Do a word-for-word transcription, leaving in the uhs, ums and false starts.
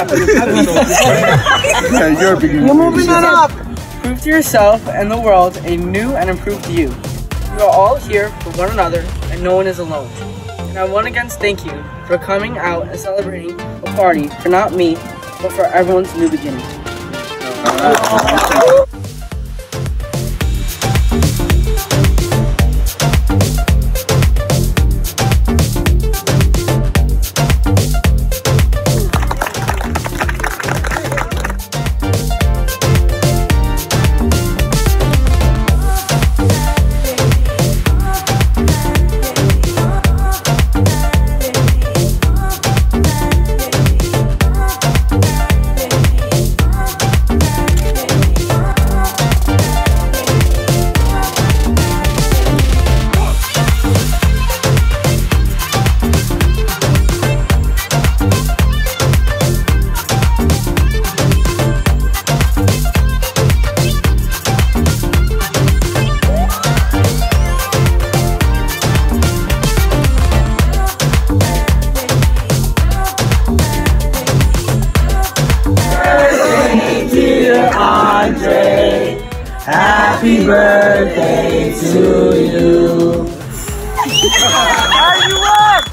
You're moving that up. Prove to yourself and the world a new and improved you. We are all here for one another, and no one is alone. And I want to again thank you for coming out and celebrating a party for not me, but for everyone's new beginning. Andre, happy birthday to you. How you up?